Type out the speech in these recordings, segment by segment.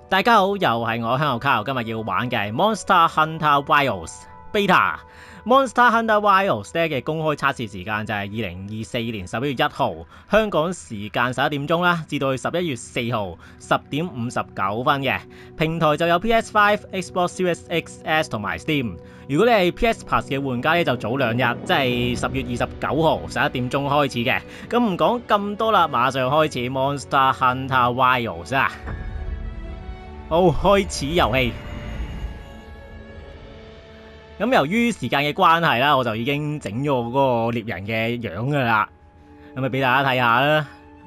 大家好，又係我香口卡，今日要玩嘅係 Monster Hunter Wilds Beta。Monster Hunter Wilds 咧嘅公開測試時間就係2024年11月1號，香港時間11點鐘啦，至到11月4號10點59分嘅。平台就有 PS5、Xbox Series XS 同埋 Steam。如果你係 PS Plus 嘅玩家咧，就早2日，即係10月29號11點鐘開始嘅。咁唔講咁多啦，馬上開始 Monster Hunter Wilds 啊！好，開始遊戲。咁由於時間嘅關係啦，我就已經整咗嗰個獵人嘅樣噶啦，咁咪俾大家睇下啦。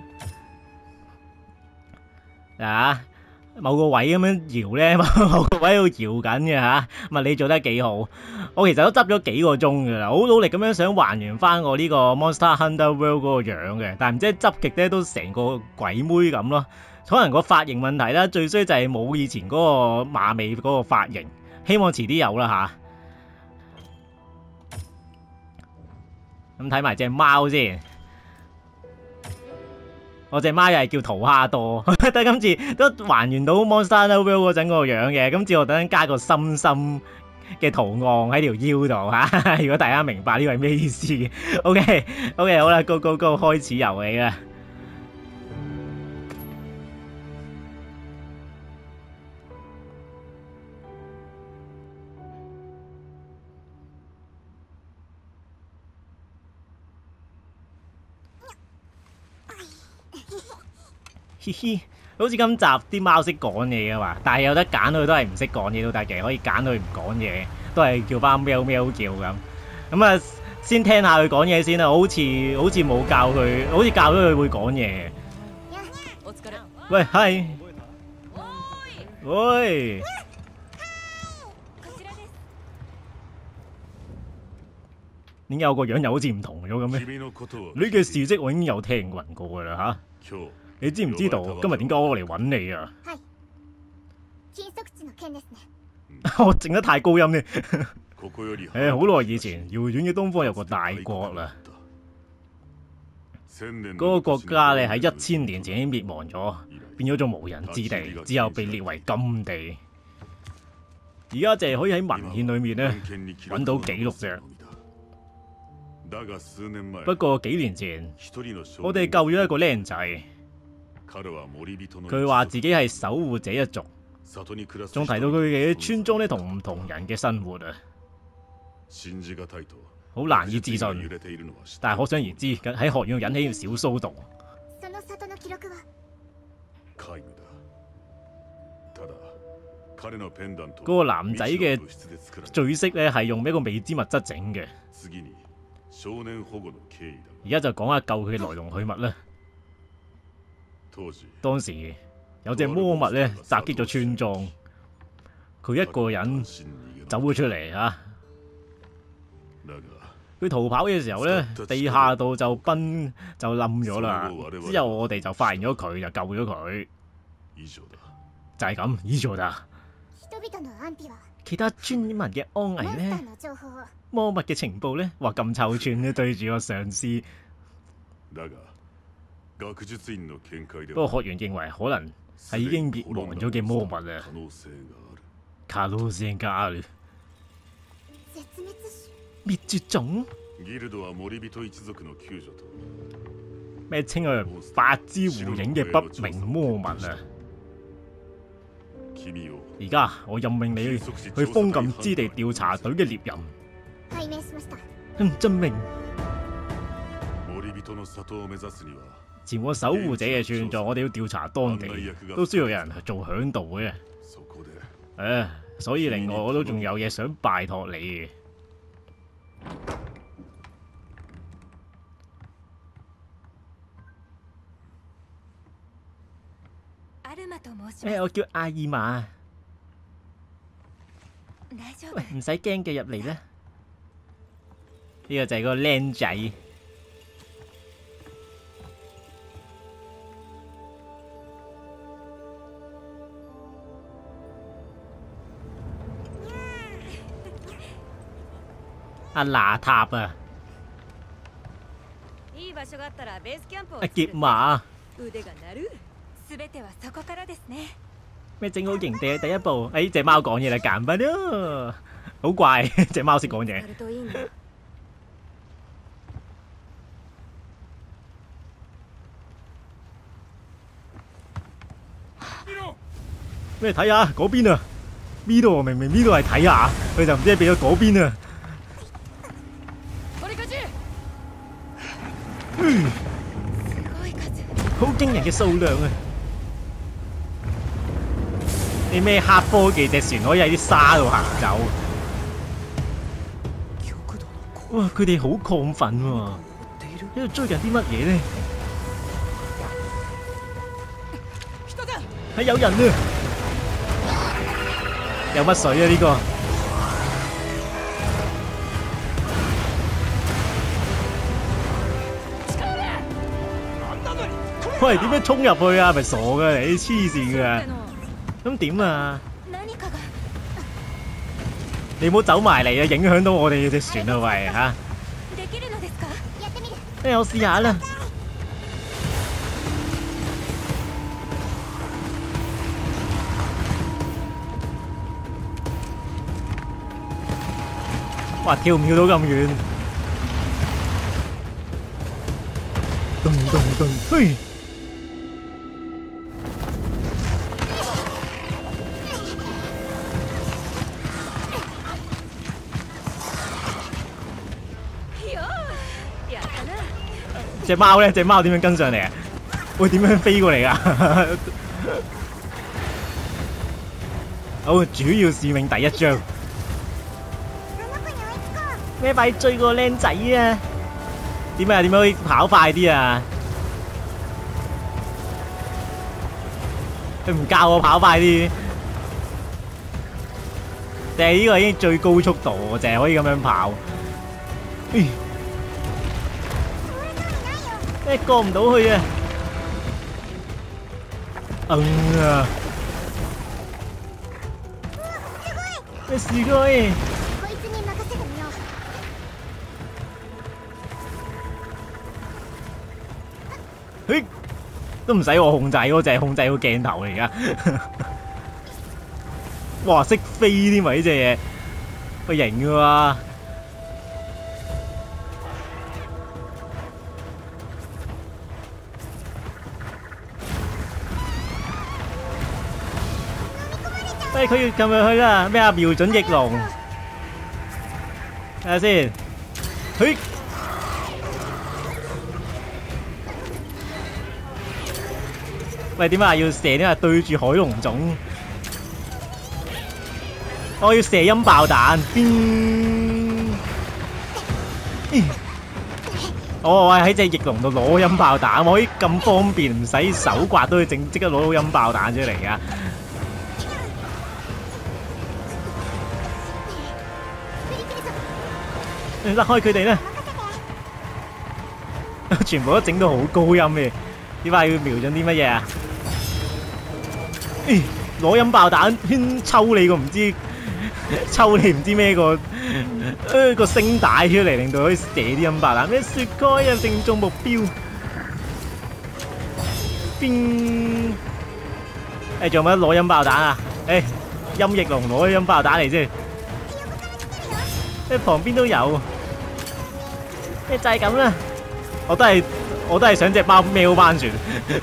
啊，某個位咁樣搖咧，某個位喺度搖緊嘅吓，物理做得幾好。我其實都執咗幾個鐘噶啦，好努力咁樣想還原翻我呢個 Monster Hunter World 嗰個樣嘅，但係唔知執極咧都成個鬼妹咁咯。可能個髮型問題啦，最衰就係冇以前嗰個馬尾嗰個髮型，希望遲啲有啦吓。咁睇埋隻貓先，我隻貓又係叫桃蝦多，但係今次都還原到 Monster Hunter World 嗰陣嗰個樣嘅。今次我等陣加個心心嘅圖案喺條腰度吓，如果大家明白呢個係咩意思嘅。OK， 好啦 ，Go 開始遊戲啦。嘻嘻，好似今集啲貓識講嘢噶嘛，但係有得揀佢都係唔識講嘢都得嘅，可以揀佢唔講嘢，都係叫翻喵喵叫咁。咁啊，先聽下佢講嘢先啦，好似冇教佢，好似教咗佢會講嘢。喂，係，喂，點解我個樣又好似唔同咗咁咩？你嘅事蹟我已經有聽聞過噶啦吓。你知唔知道今日點解我嚟揾你啊？我整得太高音咧。好耐以前，遙遠嘅東方有個大國啦。嗰個國家咧喺1000年前已經滅亡咗，變咗做無人之地，之後被列為禁地。而家淨係可以喺文獻裏面咧揾到記錄啫。不過幾年前，我哋救咗一個僆仔。佢話自己係守護者一族，仲提到佢嘅村莊咧同唔同人嘅生活啊，好難以置信。但係可想而知，喺學院引起小騷動。嗰個男仔嘅墜飾咧係用一個未知物質整嘅。而家就講下救佢嘅來龍去脈啦。當時有隻魔物咧襲擊咗村莊，佢一個人走咗出嚟啊！佢逃跑嘅時候咧，地下道就冧咗啦。之後我哋就發現咗佢，就救咗佢，就係咁。以上啦。其他村民嘅安危咧，魔物嘅情報咧，話咁臭串咧，對住個上司。不過學員認為可能係已經滅亡咗嘅魔物啊。可能性がある。滅絕種？咩稱佢八之狐影嘅不明魔物啊？而家我任命你去封禁之地調查隊嘅獵人。遵命。前往守護者嘅村莊，我哋要調查當地，都需要有人做響度嘅。所以另外我都仲有嘢想拜託你。我叫阿爾瑪。喂，唔使驚嘅，入嚟啦。呢個就係個靚仔。阿娜塔啊！阿傑馬。 咩整好營地嘅第一步？哎，隻貓講嘢啦，簡單咯，好怪，隻貓識講嘢。咩睇下嗰邊啊？呢度明明呢度係睇下，佢就唔知係變咗嗰邊啊！好驚人嘅數量啊！你咩黑科技隻船可以喺啲沙度行走？哇！佢哋好亢奮喎，喺度追緊啲乜嘢咧？係有人啊！有乜水啊？呢個喂，點樣衝入去啊？係咪傻噶你？黐線噶！咁點啊？你唔好走埋嚟啊！影響到我哋隻船啊！喂嚇！我試下啦。哇！跳唔跳到咁遠？咚咚咚，嘿！隻貓咧，隻貓點樣跟上嚟啊？會點樣飛過嚟噶？好，主要使命第一章。咩快追個僆仔啊！點啊？點樣可以跑快啲啊？佢唔教我跑快啲，定係呢個已經最高速度，我淨係可以咁樣跑。過唔到去啊！啊！すごい！嘿，都唔使我控制，我淨係控制個鏡頭嚟噶。哇，識飛添喎呢隻嘢，佢型噶喎。喂，佢要撳入去啦！咩啊？瞄準翼龍，睇下先。嘿！喂，點啊？要射啲啊？對住海龍種，我要射音爆彈。我喺隻翼龍度攞音爆彈，我可以咁方便，唔使手刮都可以即刻攞到音爆彈出嚟噶。甩開佢哋啦！全部都整到好高音嘅，點解要瞄準啲乜嘢啊？攞音爆彈抽你個唔知，抽你唔知咩個聲帶出嚟，令到可以射啲音爆彈。咩雪開啊，正中目標！邊？仲有冇得攞音爆彈啊？音翼龍攞音爆彈嚟先。旁邊都有，就係咁啦。我都係想隻貓喵翻船。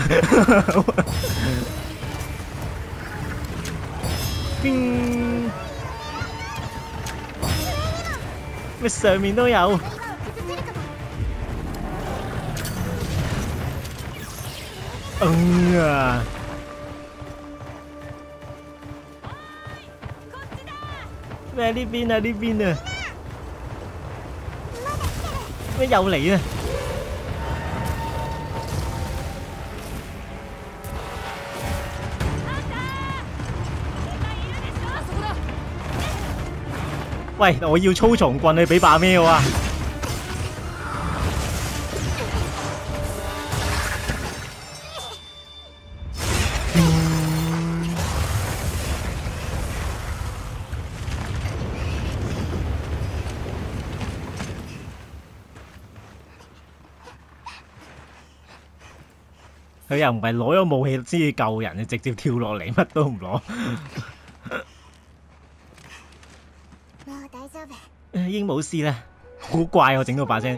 咩上面都有。啊！咩呢邊啊？呢邊啊！咩又嚟啊！喂，我要操蟲棍，你俾把咩我啊？ 佢又唔係攞咗武器先至救人，直接跳落嚟乜都唔攞。已經冇事啦，好怪我整到把聲。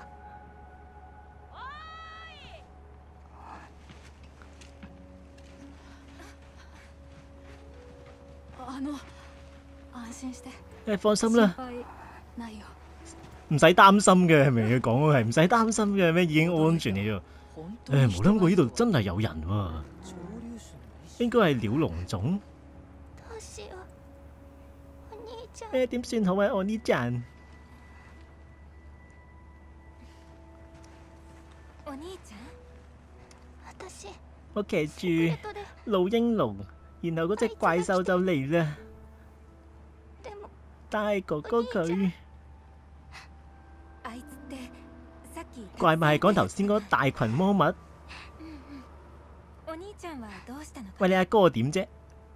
放心啦，唔使擔心嘅，係咪？佢講嘅係唔使擔心嘅咩？已經安全嚟咗。冇諗過呢度真係有人喎，應該係鳥龍種。點算好啊，我呢陣？我騎住老鷹龍，然後嗰隻怪獸就嚟啦。但係哥哥佢怪物係講頭先嗰大群魔物。喂，你阿哥點啫？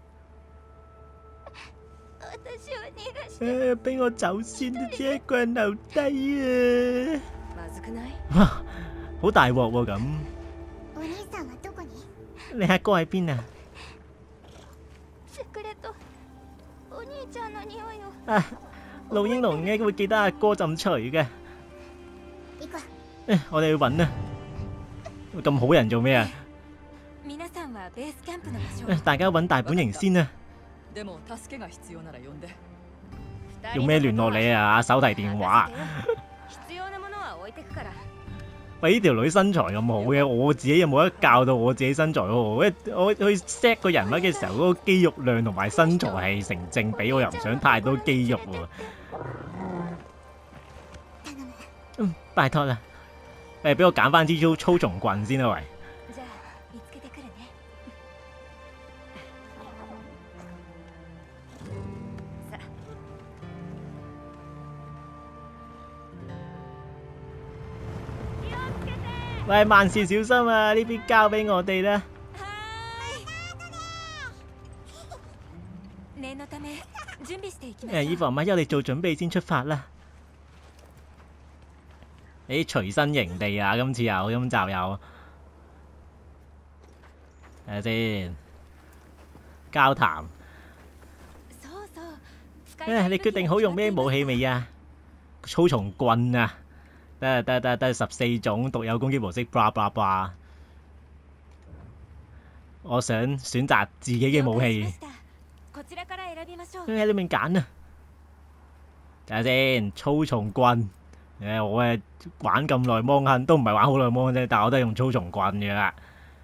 俾我走先，得一個人留低啊！哇，好大鑊喎咁。你阿哥喺邊啊？老鷹龍嘅會記得阿哥浸除嘅。我哋去揾啊！咁好人做咩啊？大家揾大本營先啊！用咩聯絡你啊？手提電話。喂，呢條女身材咁好嘅，我自己有冇得教到我自己身材好？我去 set 個人物嘅時候，嗰個肌肉量同埋身材係成正比，我又唔想太多肌肉喎。拜託啦。俾我揀翻支粗蟲棍先啦，喂。喂，萬事小心啊！呢邊交俾我哋啦。以防萬一，我哋做準備先出發啦。隨身營地啊，今集有。睇下先，交談。你決定好用咩武器未啊？粗蟲棍啊！得14種獨有攻擊模式，blah blah blah。我想選擇自己嘅武器。喺裏面揀啊！睇下先，粗蟲棍。我玩咁耐芒亨，都唔係玩好耐芒亨啫，但係我都係用粗蟲棍嘅啦。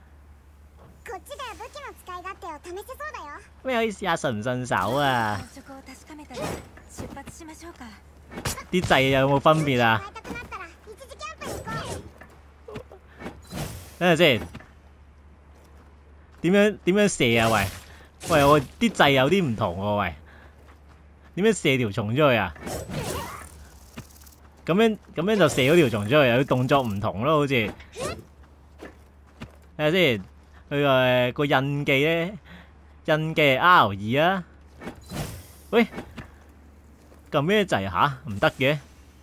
咩可以試下順唔順手啊？啲掣有冇分別啊？等陣先，點樣射啊？喂，我啲掣有啲唔同喎，喂，點樣射條蟲出去啊？咁樣就射咗條蟲出去，有啲動作唔同咯，好似。睇下先，佢個印記咧，印記係 R2啊。喂，撳咩掣吓？唔得嘅。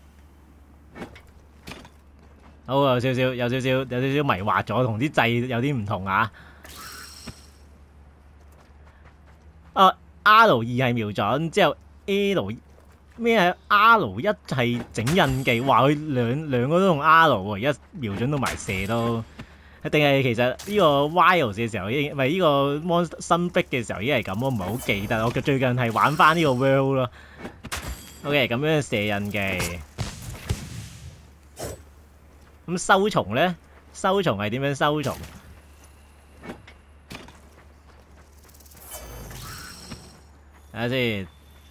好，有少少迷惑咗，同啲掣有啲唔同啊。R2係瞄準，之後 L 咩係 R1係整印記，話佢兩個都用 R 喎，而家瞄準到埋射都。定係其實呢個 Wild 嘅時候已經，唔係呢個 Monster 新逼嘅時候已經係咁，我唔係好記得。我最近係玩翻呢個 World 咯。OK， 咁樣射印記。咁收蟲咧？收蟲係點樣收蟲？睇下先。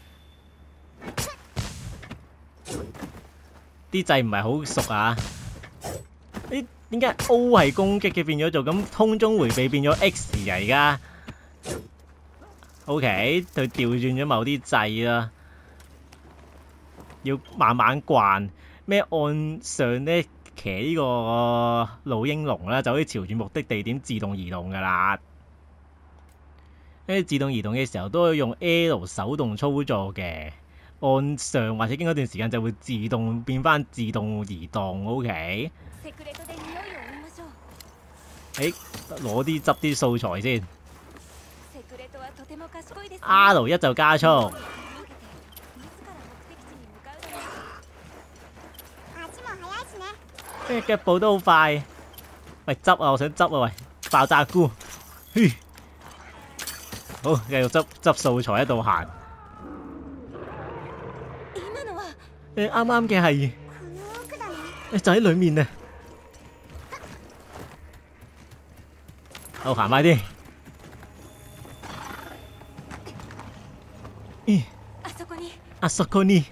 啲掣唔係好熟啊！點解 O 係攻擊嘅變咗做咁，空中迴避變咗 X 啊？而家 OK， 佢調轉咗某啲掣啦，要慢慢慣。咩按上咧騎呢個老鷹龍啦，就可以朝住目的地點自動移動噶啦。自動移動嘅時候都可以用 L 手動操作嘅，按上或者經過一段時間就會自動變翻自動移動。OK。 攞啲執啲素材先。R1 就加速。腳步都好快。喂，執啊！我想執啊！喂，爆炸菇。好，繼續執素材喺度行。啱啱嘅係就喺裏面啊！好，行快啲。あそこに。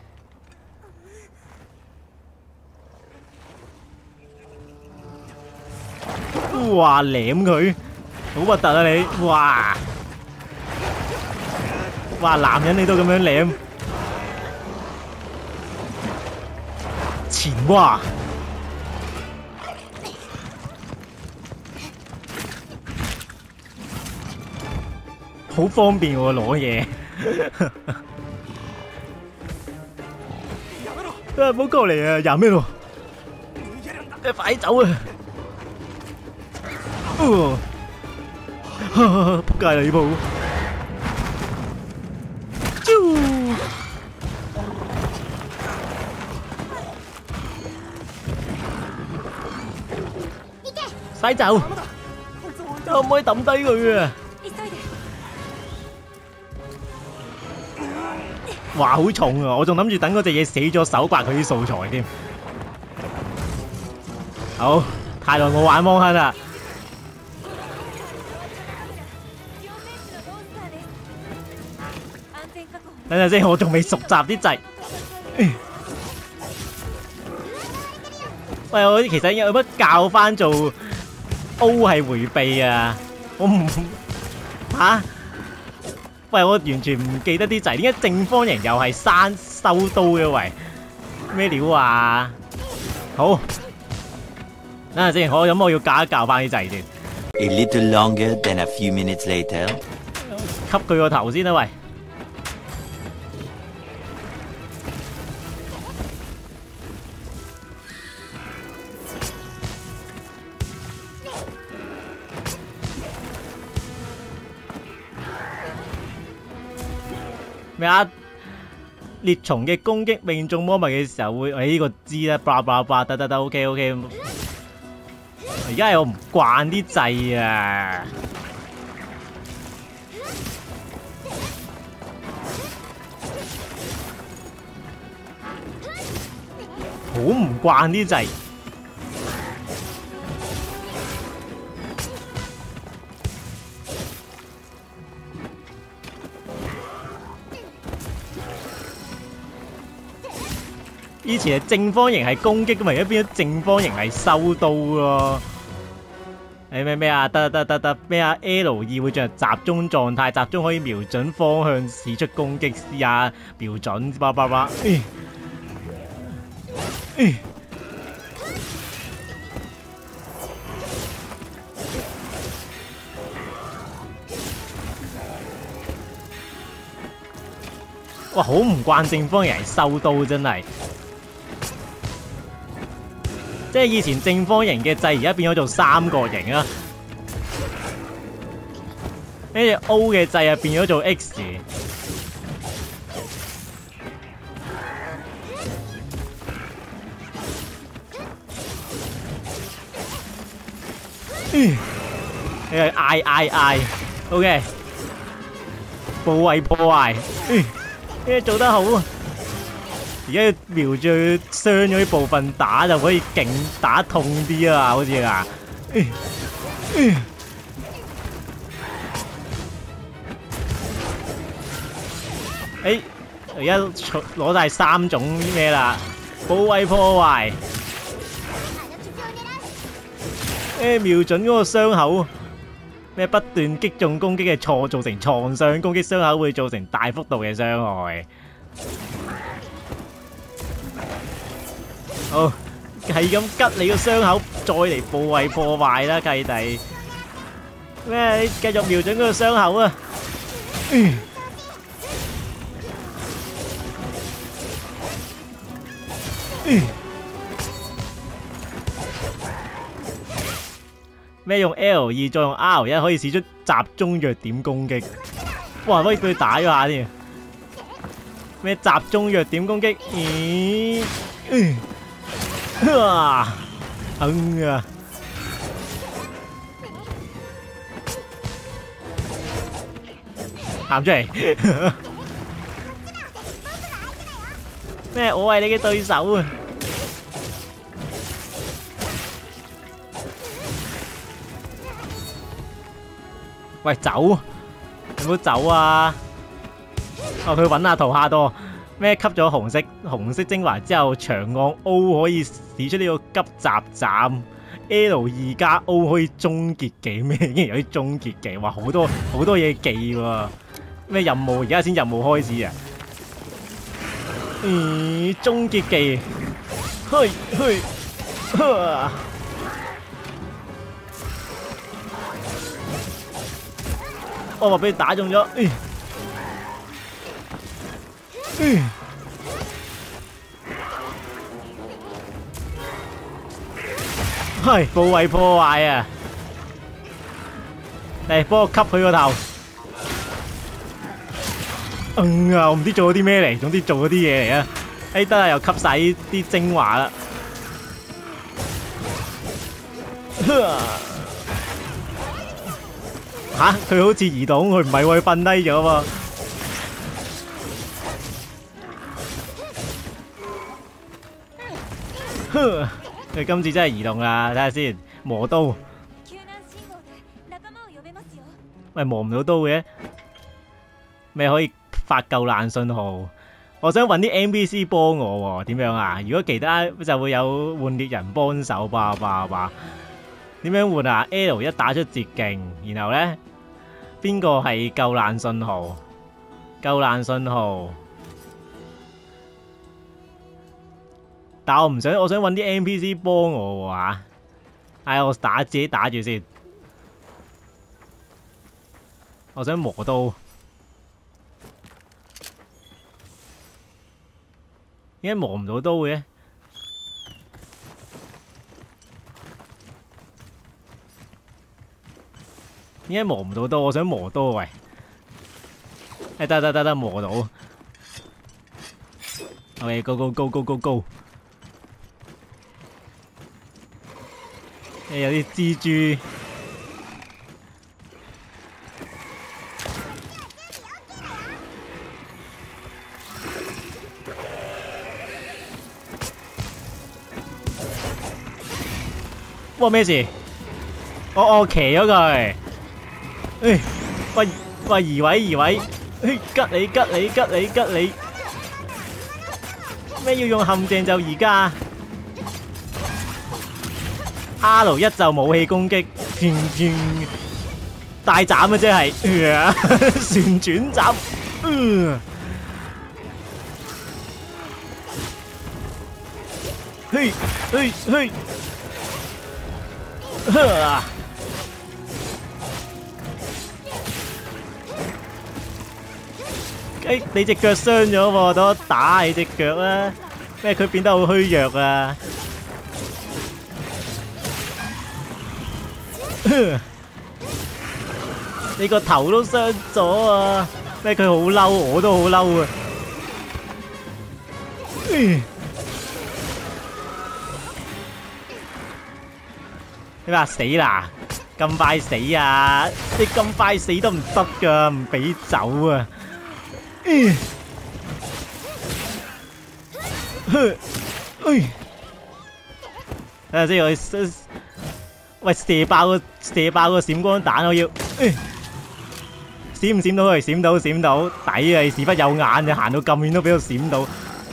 哇！舐佢，好核突啊你！哇！哇！男人你都咁樣舐，前蛙。好方便喎攞嘢。唔好過嚟啊！廿咩咯？快走啊！仆街啦呢鋪！快走！可唔可以抌低佢啊？哇，好重啊！我仲諗住等嗰隻嘢死咗手刮佢啲素材添。好，太耐冇玩芒亨啦。等陣先，我仲未熟習啲掣。喂，我其實有乜教翻做 O 係迴避啊？我唔嚇。喂，我完全唔記得啲掣，點解正方形又係收刀嘅？喂，咩料啊？好，等陣先，我咁我要教一教翻啲掣先。 A little longer than a few minutes later。 吸佢個頭先啦，喂！咩啊？獵蟲嘅攻擊命中魔物嘅時候會，呢個知啦，叭叭叭，得 ，OK。而家係我唔慣啲掣啊！好唔慣啲掣。以前係正方形係攻擊噶嘛，而家變咗正方形係收刀咯。咩啊？得咩啊 ？L2 會進入集中狀態，集中可以瞄準方向，使出攻擊，試下瞄準，叭。哇，好唔慣正方形係收刀，真係。即係以前正方形嘅掣，而家變咗做三角形啦。跟住 O 嘅掣啊，變咗做 X。你係I，OK。部位破壞，做得好。而家要瞄住傷咗啲部分打就可以勁打痛啲啊，好似啊！而家攞晒3種咩啦？部位破壞，瞄準嗰個傷口，咩不斷擊中攻擊嘅錯造成創傷，攻擊傷口會造成大幅度嘅傷害。好，係咁吉你個傷口，再嚟部位破壞啦，契弟。咩？你繼續瞄準嗰個傷口啊！咩咩用 L2 再用 R1 可以使出集中弱點攻擊。哇！可以俾佢打咗下添。咩集中弱點攻擊？咦？啊！疼啊！喊出嚟！咩？我係你嘅對手啊！喂，走！有冇走啊？哦，佢揾阿圖哈多咩？吸咗紅色精華之後，長按 O 可以使出呢個急襲斬 ，L2 加 O 可以終結技咩？竟然有啲終結技，哇！好多嘢記喎！咩任務？而家先任務開始啊！終結技，我話俾你打中咗，係部位破壞啊！嚟幫我吸佢個頭。我唔知做咗啲咩嚟，總之做咗啲嘢嚟啊！得啦，又吸晒啲精華啦。吓，佢好似移動，佢唔係喎，佢瞓低咗喎。佢今次真係移動啦，睇下先，磨刀。喂，磨唔到刀嘅，咩可以發救難信號？我想揾啲 NPC 幫我喎，點樣啊？如果其他就會有換獵人幫手吧。點樣換啊 ？L1 打出捷徑，然後咧邊個係救難信號？救難信號。但我唔想，我想揾啲 NPC 幫我喎嚇。我自己打住先。我想磨刀。點解磨唔到刀嘅？點解磨唔到刀？我想磨刀喂！得磨到。OK，go！有啲蜘蛛。哇！咩事？我騎咗佢。喂，移位！吉你！咩要用陷阱就而家？R1就武器攻擊，大斬啊！即係旋轉斬。你隻腳傷咗喎，等我打你隻腳啦！咩？佢變得好虛弱啊！你個頭都傷咗啊！咩？佢好嬲，我都好嬲啊！你話死啦？咁快死啊！你咁快死都唔得噶，唔俾走啊！睇下先，喂，射爆個閃光彈，我要閃唔閃到佢？閃到，抵啊！屎忽有眼，就行到咁遠都俾我閃到。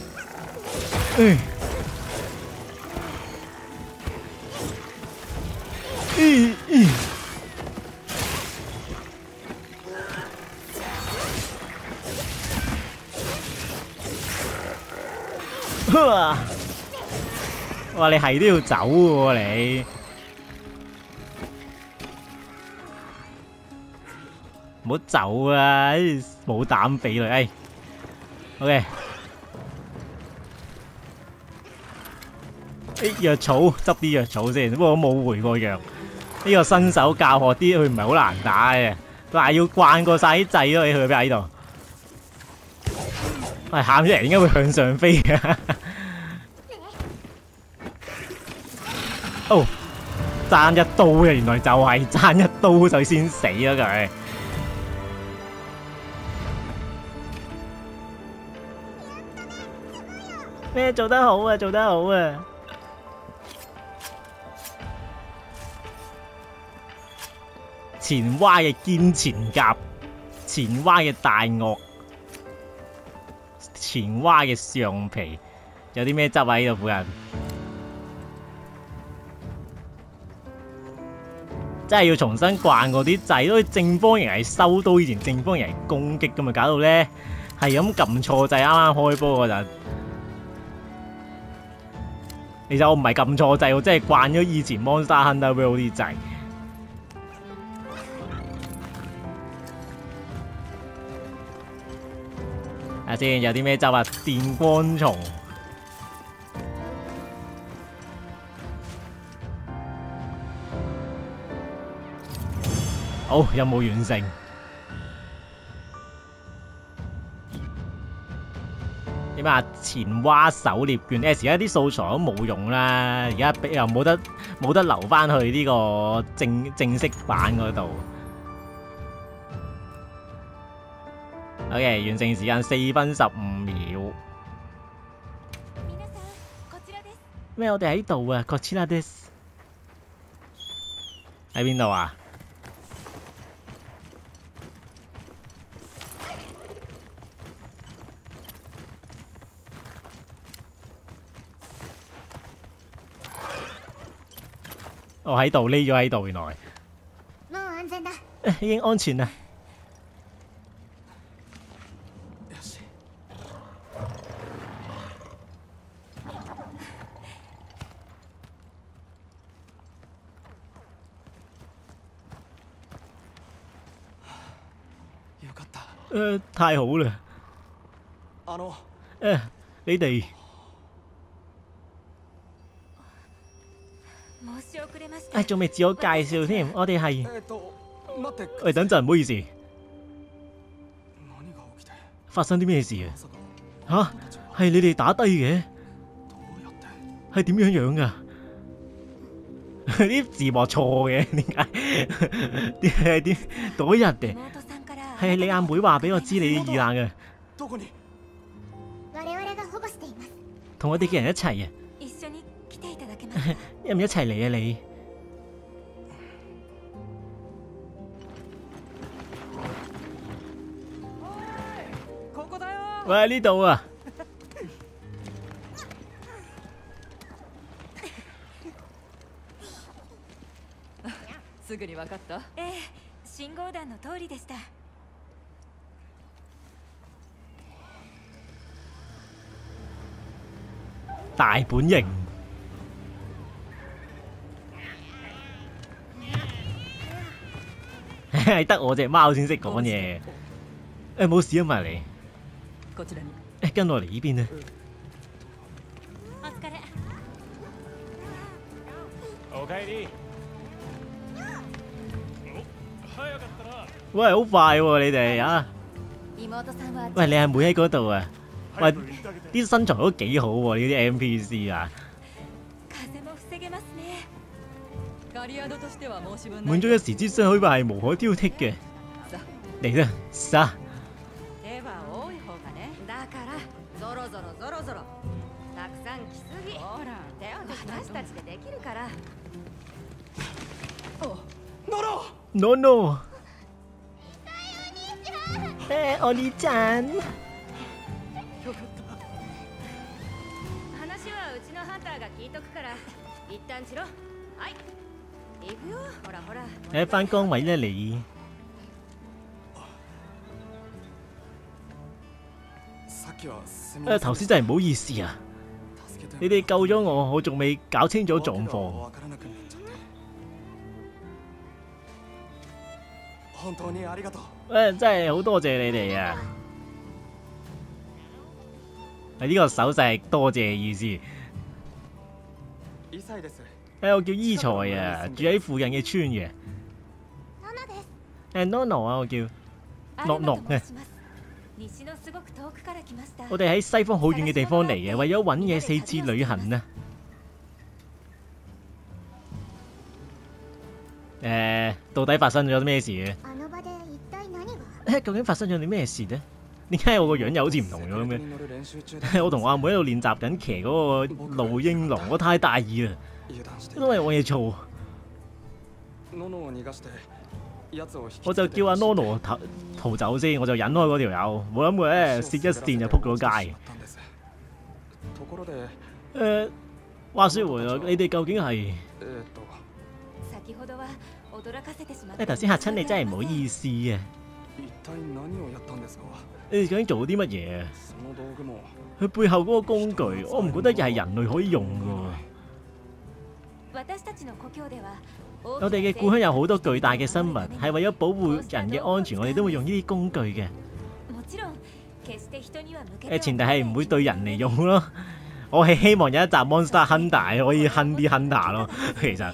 哇！你係都要走喎你，唔好走啊！冇膽俾佢，OK。藥草執啲藥草先，不過我冇回過藥。 呢個新手教學啲，佢唔係好難打嘅，但係要慣過晒啲掣咯。你去邊喺度？係喊出嚟點解會向上飛嘅？哦，爭一刀嘅，原來就係爭一刀就先死咗佢。咩做得好啊？做得好啊！前蛙嘅肩前甲，前蛙嘅大鱷，前蛙嘅上皮，有啲咩執喺度附近？真係要重新慣嗰啲掣，因為正方形係收刀，以前正方形係攻擊㗎嘛，搞到咧係咁撳錯掣，啱啱開波嗰陣。其實我唔係撳錯掣，我真係慣咗以前 Monster Hunter World 啲掣。睇下先，有啲咩執啊？電光蟲。好，任務完成。點啊？前蛙狩獵券 S 而家啲素材都冇用啦，而家又冇得留翻去呢個正式版嗰度。OK， 完成時間4分15秒。咩？我哋喺度啊！こちらです。喺邊度啊？我喺度，匿咗喺度，原來。已經安全啦。太好啦！你哋。仲未自我介紹添，我哋係。喂，等陣，唔好意思。發生啲咩事啊？嚇，係你哋打低嘅？係點樣樣㗎？啲字幕錯嘅，點解？點嗰日嘅？係你阿妹話俾我知你遇難嘅。同我哋嘅人一齊啊！一唔一齊嚟啊你？喂，呢度啊！ すぐに分かった？ 信号弾の通りでした。 大本營。係得我隻貓先識講嘢。冇事啊嘛你。跟我嚟呢邊啊！喂，好快喎你哋啊！喂，你阿妹喺嗰度啊！喂，啲身材都幾好喎，呢啲 NPC 啊！滿足一時之需，可以話係無可挑剔嘅。嚟啦，殺！No no！ お兄ちゃん。 話はうちのハンターが聞いとくから一旦しろ。はい行くよ。ほらほら。 翻崗位啦你。頭先真係唔好意思啊！你哋救咗我，我仲未搞清楚狀況。真係好多謝你哋啊！係呢個手勢係多謝嘅意思。 我叫伊才啊，住喺附近嘅村嘅。Nono 啊，我叫諾諾嘅。 西のすごく遠くから来ました。 我哋喺西方好遠嘅地方嚟嘅，為咗揾嘢四次旅行啊。到底發生咗啲咩事嘅？究竟發生咗啲咩事呢？點解我個樣又好似唔同咗咁嘅？我同我阿妹喺度練習緊騎嗰個露英龍，我太大意啦，因為我嘢做。我就叫阿 Nono 逃走先，我就引開嗰條友，冇諗過咧蝕一線就撲咗街。話說回來，你哋究竟係？頭先嚇親你真係唔好意思啊！你哋究竟做咗啲乜嘢啊？佢背後嗰個工具，我唔覺得係人類可以用㗎。我哋嘅故鄉有好多巨大嘅生物，係為咗保護人嘅安全，我哋都會用呢啲工具嘅。前提係唔會對人嚟用咯。我係希望有一集 Monster Hunter 可以哼啲 Hunter 咯，其實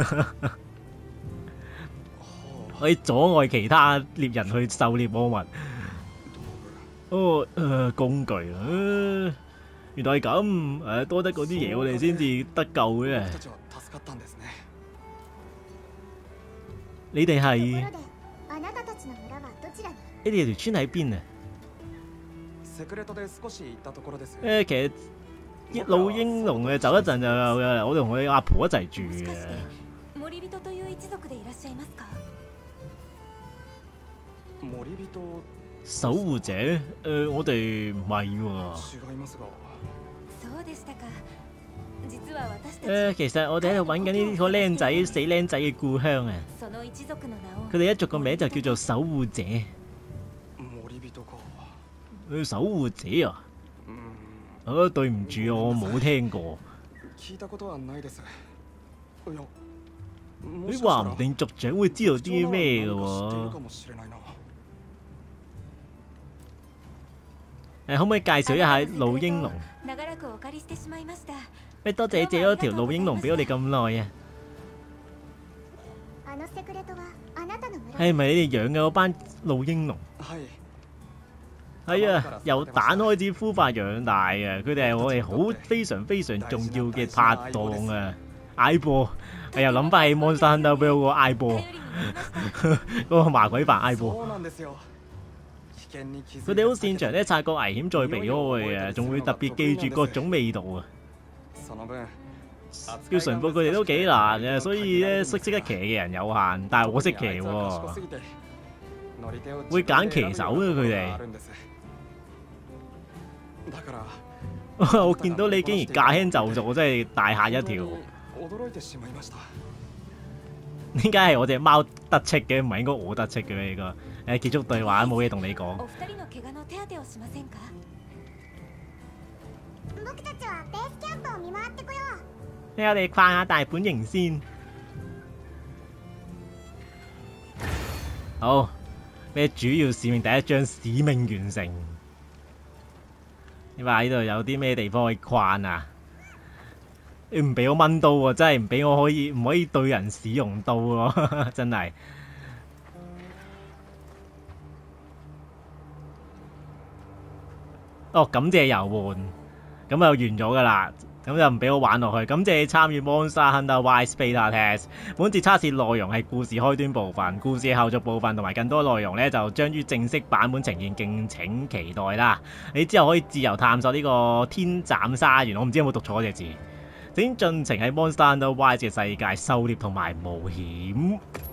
可以阻礙其他獵人去狩獵魔物。工具啊，原來係咁，多得嗰啲嘢我哋先至得救嘅。你哋係？你哋條村喺邊啊？其實老英龍嘅走一陣就我同佢阿婆一齊住嘅。守護者？我哋唔係喎。其實我哋喺度揾緊呢個僆仔死僆仔嘅故鄉啊！佢哋一族個名就叫做守護者。守護者啊？對唔住，我冇聽過。你話唔定族長會知道啲咩嘅喎？可唔可以介紹一下老英龍？多謝你借咗條老英龍俾我哋咁耐啊！係咪你哋養嘅嗰班老英龍？係啊，由蛋開始孵化養大嘅，佢哋係我哋好非常非常重要嘅拍檔啊！嗌波，又諗翻起 Monster Hunter 俾我個嗌波，嗰個麻鬼煩嗌波。佢哋好擅長咧察覺危險再避開啊，仲會特別記住各種味道啊！要馴服佢哋都幾難嘅，所以咧識得騎嘅人有限，但係我識騎喎，會揀騎手嘅佢哋。我見到你竟然駕輕就熟，我真係大嚇一跳。點解係我隻貓得戚嘅，唔係應該我得戚嘅呢個？結束對話，冇嘢同你講。我哋逛下大本營先。好，咩主要使命第一章使命完成。你話呢度有啲咩地方可以逛啊？你唔俾我掹刀喎，真係唔俾我唔可以對人使用刀喎，真係。感謝遊玩，咁就完咗㗎啦。咁就唔俾我玩落去。感謝你參與 Monster Hunter Rise Beta Test。本次測試內容係故事開端部分，故事後續部分同埋更多內容呢，就將於正式版本呈現，敬請期待啦。你之後可以自由探索呢個天斬沙原，我唔知有冇讀錯隻字。請盡情喺 Monster Hunter Rise 嘅世界狩獵同埋冒險。